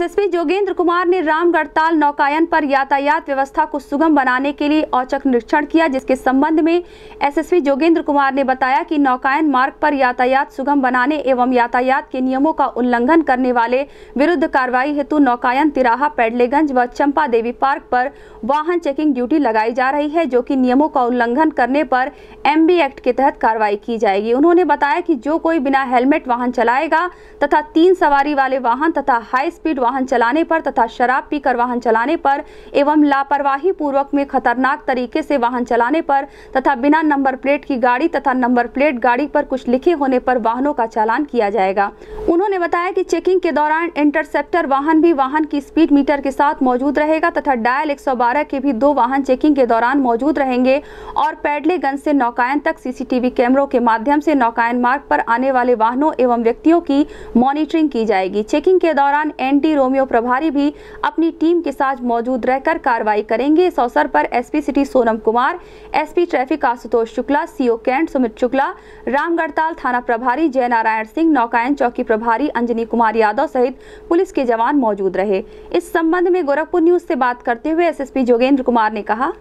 SSP Jogendra Kumar ने रामगढ़ताल नौकायन पर यातायात व्यवस्था को सुगम बनाने के लिए औचक निरीक्षण किया, जिसके संबंध में एसएसपी जोगेंद्र कुमार ने बताया कि नौकायन मार्ग पर यातायात सुगम बनाने एवं यातायात के नियमों का उल्लंघन करने वाले विरुद्ध कार्रवाई हेतु नौकायन तिराहा, पैडलेगंज व चंपा देवी पार्क पर वाहन चेकिंग ड्यूटी लगाई जा रही है, जो कि नियमों का उल्लंघन करने पर एमबी एक्ट के तहत कार्रवाई की जाएगी। उन्होंने बताया कि जो कोई बिना हेलमेट वाहन चलाएगा तथा 3 सवारी वाले वाहन तथा हाई स्पीड वाहन चलाने पर तथा शराब पीकर वाहन चलाने पर एवं लापरवाही पूर्वक में खतरनाक तरीके से वाहन चलाने पर तथा बिना नंबर प्लेट की गाड़ी तथा नंबर प्लेट गाड़ी पर कुछ लिखे होने पर वाहनों का चालान किया जाएगा। उन्होंने बताया कि चेकिंग के दौरान इंटरसेप्टर वाहन भी वाहन की स्पीड मीटर के साथ मौजूद रहेगा तथा डायल 112 के भी 2 वाहन चेकिंग के दौरान मौजूद रहेंगे और पैडलेगंज से नौकायन तक सीसीटीवी कैमरों के माध्यम से नौकायन मार्ग पर आने वाले वाहनों एवं व्यक्तियों की मॉनिटरिंग की जाएगी। चेकिंग के दौरान एंटी रोमियो प्रभारी भी अपनी टीम के साथ मौजूद रहकर कार्रवाई करेंगे। इस अवसर पर SP city Sonam Kumar, SP traffic Ashutosh Shukla, CO cantt Sumit Shukla, Ramgarhtal थाना प्रभारी जय नारायण सिंह, नौकायन चौकी प्रभारी अंजनी कुमार यादव सहित पुलिस के जवान मौजूद रहे। इस संबंध में गोरखपुर न्यूज से बात करते हुए एसएसपी जोगेंद्र कुमार ने कहा,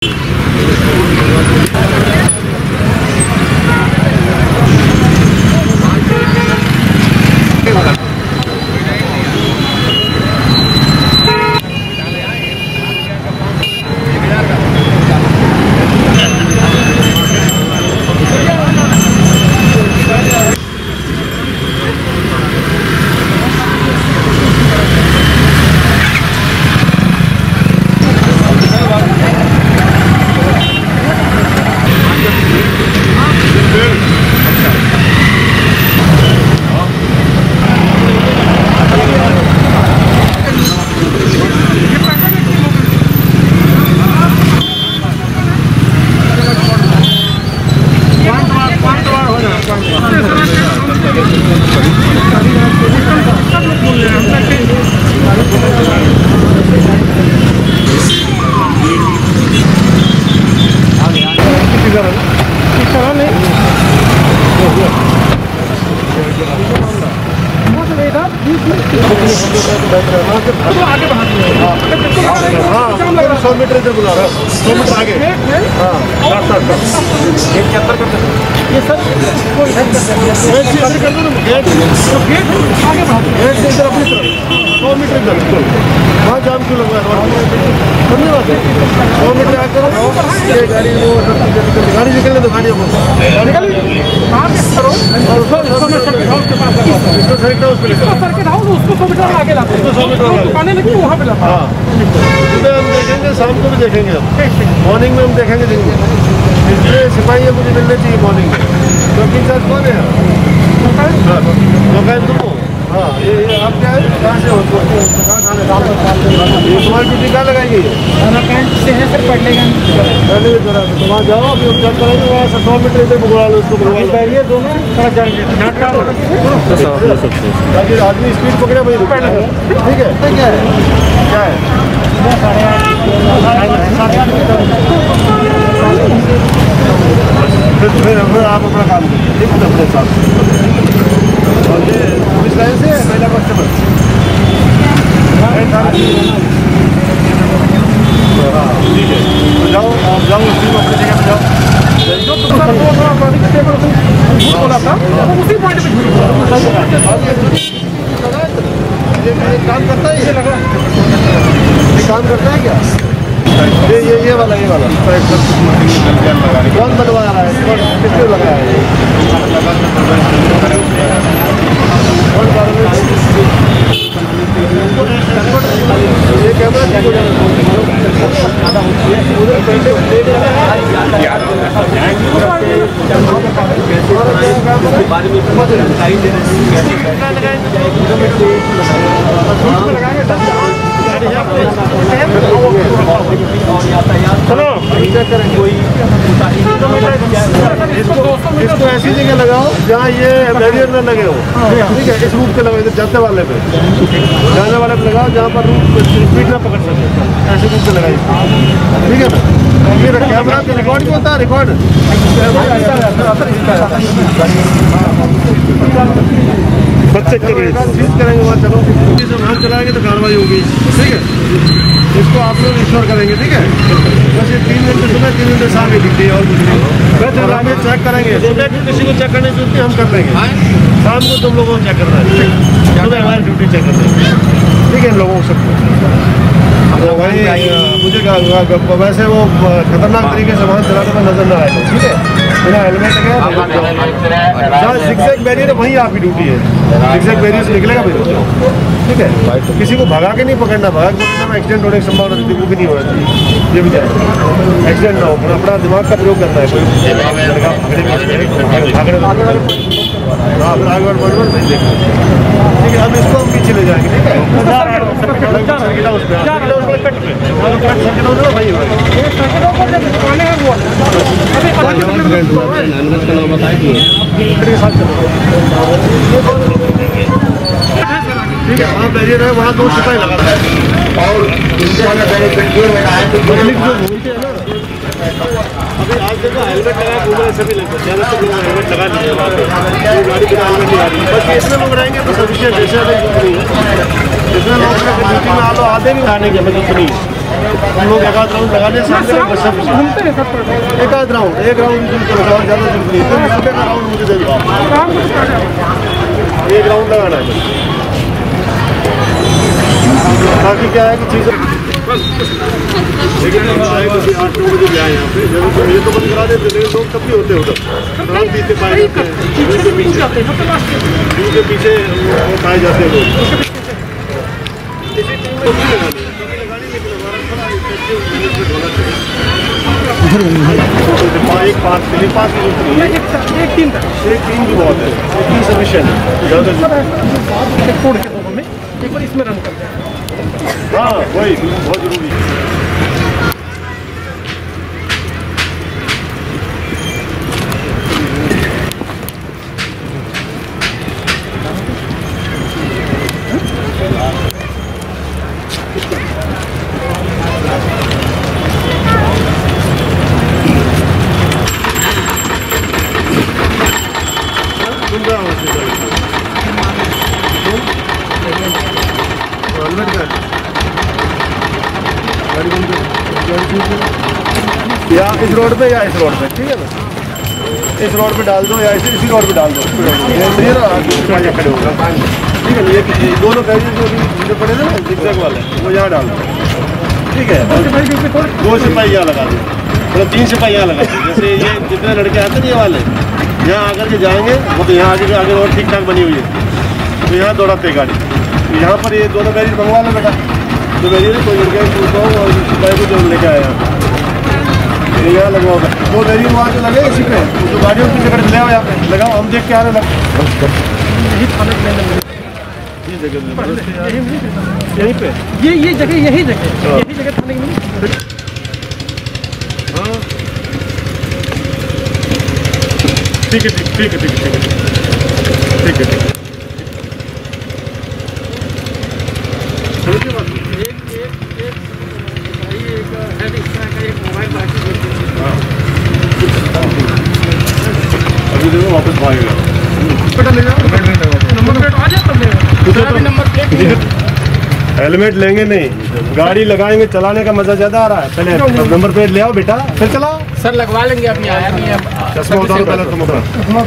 आगे 100 मीटर इधर बुला रहा है, 100 मीटर आगे। ये सर गेट से इधर अपनी तरफ 100 मीटर इधर वहाँ जाम क्यों लगवा रहा है? 100 मीटर आकर ये गाड़ी निकलने दो, गाड़ियों को शाम को भी देखेंगे, मॉर्निंग में हम देखेंगे दिन में। इसलिए सिपाही मुझे मिलने चाहिए मॉर्निंग में। चौकी इंचार्ज कौन है? नौकायन तुम हो? हाँ, ये आप क्या है, कहाँ से हो? तुम्हारी ड्यूटी कहाँ लगाएंगे? से है सर, पैडलेगंज तो वहाँ जाओ, अभी हम चेक करेंगे। वहाँ 100 मीटर इधर बुला लो, उसको बैरियर दोनों ताकि आदमी स्पीड पकड़े भाई। ठीक है, क्या है क्या है? फिर आप अपना काम करिए अपने साथ। और ये पुलिस लाइन से महिला कांस्टेबल ठीक है, तो जाओ आप जाओ उसी को अपनी जगह पे जाओ। बोला था उसी पॉइंट पे काम करता है, ये लगा काम करता है क्या? ये वाला कौन बनवा रहा है? किसने लगाया है? ये कैमरा इसको ऐसी जगह लगाओ जहाँ ये बैरियर न लगे हो। ठीक है, इस रूट पे लगाओ, इधर जाने वाले पे लगाओ जहाँ पर स्पीड ना पकड़ सके, ऐसे रूट पे लगाइए। ठीक है ना? ये कैमरा पे रिकॉर्ड क्यों होता है? रिकॉर्ड बच्चे करेंगे वहाँ, चलो चलाएंगे तो कार्रवाई होगी, ठीक है। इसको आप लोग इंश्योर करेंगे, ठीक है। बस ये 3 घंटे सुबह 3 घंटे शाम की ड्यूटी है और कुछ नहीं। और हम ये चेक करेंगे, सुबह किसी को चेक करने की जरूरत हम कर लेंगे, शाम को तुम लोगों को चेक करना है, सुबह हमारी ड्यूटी चेक कर देंगे, ठीक है। इन लोगों को सबको तो भाई मुझे वैसे वो खतरनाक तरीके से वाहन चलाते हुए नजर ना आए, ठीक है। बिना हेलमेट के जहाँ जिगजैग बैरियर है वहीं आपकी ड्यूटी है, जिगजैग बैरियर से निकलेगा भी, ठीक है। किसी को भगा के नहीं पकड़ना, भगा के पकड़ना में एक्सीडेंट होने की संभावना रहती है, वो भी नहीं होना चाहिए, ये भी जाए एक्सीडेंट ना हो। अपना दिमाग का प्रयोग करना है, कोई आगे बढ़ नहीं देखना, ठीक है। हम इसको हम पीछे ले जाएंगे, ठीक है। ठीक है, वहाँ बैरियर है, वहाँ 2 सिपाही लगाता है और अभी आज देखो हेलमेट लगा घूम रहे सभी लोग, ज़्यादा सब लोग हेलमेट लगा लीजिए वहाँ पे, गाड़ी बिना हेलमेट नहीं आ रही। बस इसमें लोग रहेंगे तो सफिशिएंट, जैसे नहीं है जितने लोग ड्यूटी में आलो आधे भी आने की हमें जरूरत नहीं, हम लोग एक आध राउंड लगाने सामने में बस एक आध राउंड, एक राउंड और ज़्यादा जरूरत नहीं है। सुबह का राउंड मुझे दे दो, एक राउंड लगाना है ताकि क्या है कि चीज़ें लेकिन 8-9 बजे जाए यहाँ पे, जब ये तो बंद करा देते, लेकिन लोग तब भी होते उधर राम पीते पाए जाते हैं, के पीछे वो पाए जाते हैं लोग। एक 5 के लिए 5 एक 3 भी बहुत है, 3 सफिशिएंट है ज़्यादा छोड़ के तो हमें एक बार इसमें रन करते हैं। हाँ वही बहुत जरूरी है। या इस रोड पे या इस रोड पे, ठीक है ना, इस रोड पे डाल दो या इसी रोड पे डाल दो, खड़े होगा, ठीक है। ये दोनों बैरियर जो पड़े थे ना जिगजैग वाले वो यहाँ डाल दो, ठीक है। 2 सिपाही यहाँ लगा दो, मतलब 3 सिपाही यहाँ लगा दो। जैसे ये जितने लड़के आते हैं ये वाले यहाँ आकर के जाएंगे, वो तो यहाँ आगे रोड ठीक ठाक बनी हुई है तो यहाँ दौड़ाते गाड़ी, तो यहाँ पर ये दोनों बैरियर मंगवा लो बेटा, जो बैरियर कोई लड़के और सिपाही को जो लेके आया यहाँ लगवाओगे, 2 बैरियर वहाँ से लगे इसी पे, जो गाड़ियों की जगह ले आओ यहाँ पे लगाओ, हम देख के आ रहे हैं। यहीं पे ये जगह यही जगह थाने की। हाँ ठीक है, ठीक है, ठीक है, ठीक है, ठीक है, ठीक है। अभी देखो वापस भागेगा, ले जाओ नंबर प्लेट आ जाता है, नंबर प्लेट हेलमेट लेंगे नहीं, गाड़ी लगाएंगे, चलाने का मजा ज्यादा आ रहा है। पहले नंबर प्लेट ले आओ बेटा, फिर चलाओ। सर लगवा लेंगे, अपनी आया नहीं है, चश्मा उतारो पहले तुम अपना,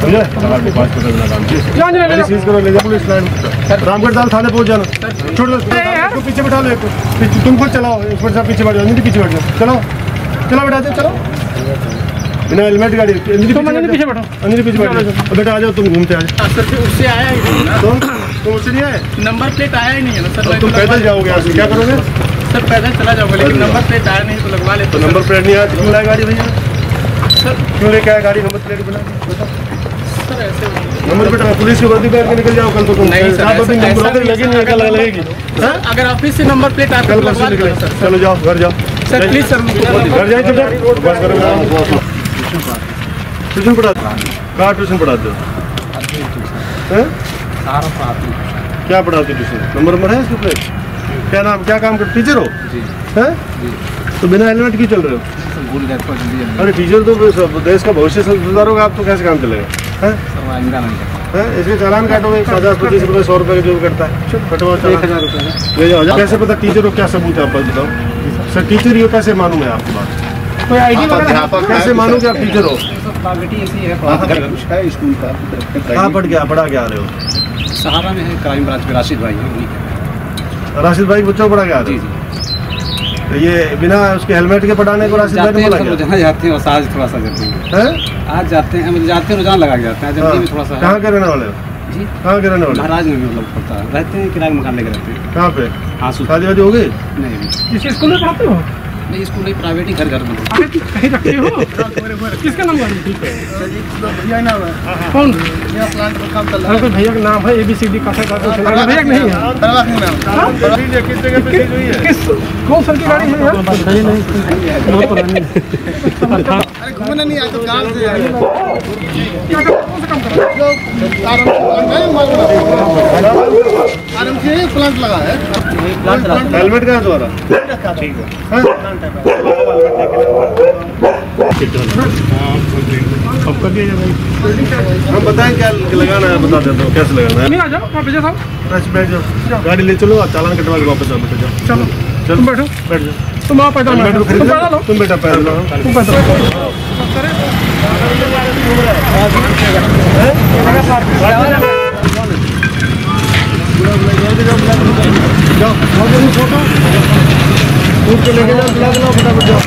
पुलिस लाइन रामगढ़ दाल थाने पहुंच जाना, छोड़ दो पीछे बैठा लो, तुम खुद चलाओ, इंस्पेक्टर साहब पीछे बैठ जाओ, पीछे बैठ जाओ, चलाओ चलो बेटा चलो, बिना हेलमेट गाड़ी पीछे बैठो, पीछे बैठो बेटा, आ जाओ तुम घूमते आ जाओ। सर उससे आया ही नहीं ना, तुम उससे नहीं आए, नंबर प्लेट आया ही नहीं है ना सर। तुम पैदल जाओगे यहाँ से, क्या करोगे सर? पैदल चला जाओगे, लेकिन नंबर प्लेट आया नहीं तो लगवा ले। तो नंबर प्लेट नहीं आया क्यों लाए गाड़ी भैया? सर क्यों लेके आए गाड़ी नंबर प्लेट बना? सर ऐसे नंबर प्लेट पुलिस की वर्दी पहन के निकल जाओ कल, तो तुम नहीं सर लगेगी, अगर ऑफिस से नंबर प्लेट आता है चलो जाओ घर जाओ सर, प्लीज सर घर जाए, ट्यूशन पढ़ाते कहाँ ट्यूशन पढ़ाते हो? क्या पढ़ाते ट्यूशन? नंबर है इसके प्लेट? क्या नाम, क्या काम करते? टीचर हो? हैं? तो बिना हेलमेट क्यों चल रहे हो? अरे टीचर तो देश का भविष्य सुधारोगे आप, तो कैसे काम चलेगा? हैं? इसके चालान काटोगे 50-25 रुपये 100 रुपये जो भी करता है कटवा 1000 रुपये। कैसे पता टीचर हो, क्या सबूत है आप बताओ सर? टीचर ही हो कैसे मानूँ मैं आपकी बात? कोई आईडी वगैरह कैसे मानूँ कि आप टीचर हो? स्कूल का कहाँ पढ़ के आ रहे हो? सहारा में है, क्राइम ब्रांच में राशिद भाई है। राशिद भाई बच्चों को पढ़ा के आ रहे हो? तो ये बिना उसके हेलमेट के पढ़ाने को राशिद भाई ने बोला क्या? जहाँ जाते हैं आज थोड़ा सा जाते हैं, आज जाते हैं रोजाना लगा के जाते हैं। जल्दी में थोड़ा सा कहाँ के रहने वाले हो? जी कहाँ के रहने वाले? महाराज में हम लोग पढ़ता है, रहते हैं, किराए मकान लेकर रहते हैं। कहाँ पे? हाँ, शादी वादी हो गई? नहीं, किसी स्कूल में पढ़ते हो? नहीं, स्कूल नहीं, प्राइवेट ही घर में कहीं रखते हो? किसका नाम है? कौन भैया का नाम है? ABCD भैया का नहीं है? कौन सर की गाड़ी है यार? घूमना नहीं आया तो गाँव से आराम से प्लांट लगा है। हेलमेट कहाँ द्वारा? ठीक है, हम बताएं क्या लगाना है, बता देता हूँ कैसे लगाना है। आ जाओ आप विजय साहब, बैठ जाओ, गाड़ी ले चलो, चालान कटवा के वापस आओ। जाओ चलो चलो, तुम बैठो, बैठ जाओ। तुम आप पैदल हेलमेट तुम पैदल लो, तुम बेटा पैदल लो। तुम पैदल के लेके जाओ, बुला लो फटाफट जाओ।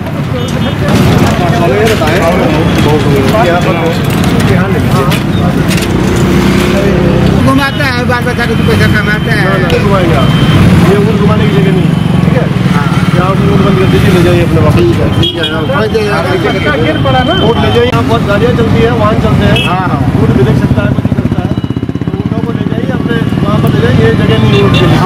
घुमाता है, बाल बच्चा को पैसा कमाता है। घुमाएंगे आप, ये ऊँट घुमाने की जगह नहीं है, ठीक है? यहाँ ऊँट बंद कर दीजिए, ले जाइए अपने वापस। ऊँट ले जाइए, यहाँ बहुत गाड़ियाँ चलती है, वाहन चलते हैं, ऊँट भी देख सकता है, कुछ करता है, तो ऊँटों को ले जाइए अपने वहाँ पर ले जाइए, ये जगह नहीं है ऊँट के लिए।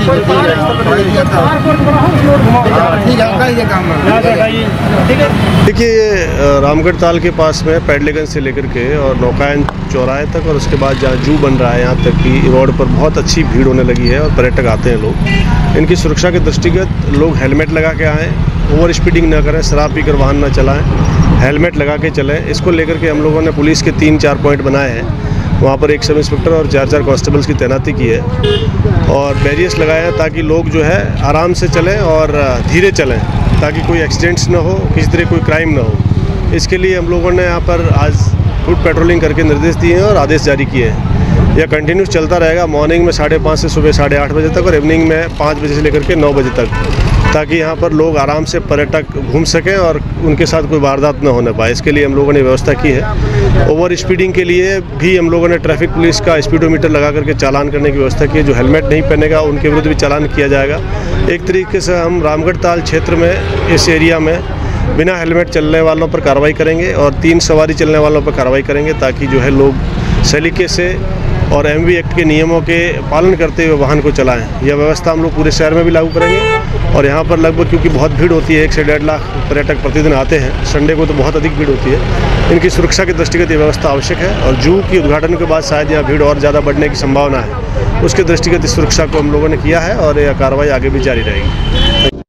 देखिए, ये रामगढ़ ताल के पास में पैडलेगंज से लेकर के और नौकायन चौराहे तक और उसके बाद जहाँ जू बन रहा है यहाँ तक की रोड पर बहुत अच्छी भीड़ होने लगी है और पर्यटक आते हैं लोग। इनकी सुरक्षा के दृष्टिगत लोग हेलमेट लगा के आएँ, ओवर स्पीडिंग ना करें, शराब पीकर वाहन ना चलाएं, हेलमेट लगा के चलें। इसको लेकर के हम लोगों ने पुलिस के 3-4 पॉइंट बनाए हैं। वहाँ पर 1 सब इंस्पेक्टर और 4-4 कांस्टेबल्स की तैनाती की है और बैरियर्स लगाए हैं ताकि लोग जो है आराम से चलें और धीरे चलें, ताकि कोई एक्सीडेंट्स ना हो, किसी तरह कोई क्राइम ना हो। इसके लिए हम लोगों ने यहाँ पर आज फुट पेट्रोलिंग करके निर्देश दिए हैं और आदेश जारी किए हैं। यह कंटिन्यूस चलता रहेगा, मॉर्निंग में 5:30 से सुबह 8:30 बजे तक और इवनिंग में 5 बजे से लेकर के 9 बजे तक, ताकि यहाँ पर लोग आराम से पर्यटक घूम सकें और उनके साथ कोई वारदात न होने पाए। इसके लिए हम लोगों ने व्यवस्था की है। ओवर स्पीडिंग के लिए भी हम लोगों ने ट्रैफिक पुलिस का स्पीडोमीटर लगा करके चालान करने की व्यवस्था की है। जो हेलमेट नहीं पहनेगा उनके विरुद्ध भी चालान किया जाएगा। एक तरीके से हम रामगढ़ ताल क्षेत्र में, इस एरिया में बिना हेलमेट चलने वालों पर कार्रवाई करेंगे और 3 सवारी चलने वालों पर कार्रवाई करेंगे, ताकि जो है लोग सलीके से और MV एक्ट के नियमों के पालन करते हुए वाहन को चलाएं। यह व्यवस्था हम लोग पूरे शहर में भी लागू करेंगे और यहाँ पर लगभग, क्योंकि बहुत भीड़ होती है, 1 से 1.5 लाख पर्यटक प्रतिदिन आते हैं, संडे को तो बहुत अधिक भीड़ होती है, इनकी सुरक्षा के दृष्टिगत ये व्यवस्था आवश्यक है। और जू की उद्घाटन के बाद शायद यहाँ भीड़ और ज़्यादा बढ़ने की संभावना है, उसके दृष्टिगत इस सुरक्षा को हम लोगों ने किया है और यह कार्रवाई आगे भी जारी रहेगी।